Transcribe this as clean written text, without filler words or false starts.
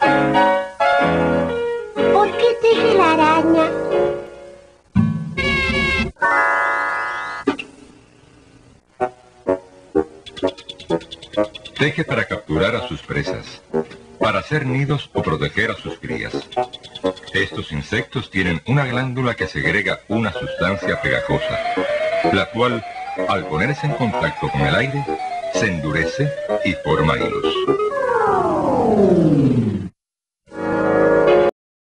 ¿Por qué teje la araña? Teje para capturar a sus presas, para hacer nidos o proteger a sus crías. Estos insectos tienen una glándula que segrega una sustancia pegajosa, la cual, al ponerse en contacto con el aire, se endurece y forma hilos.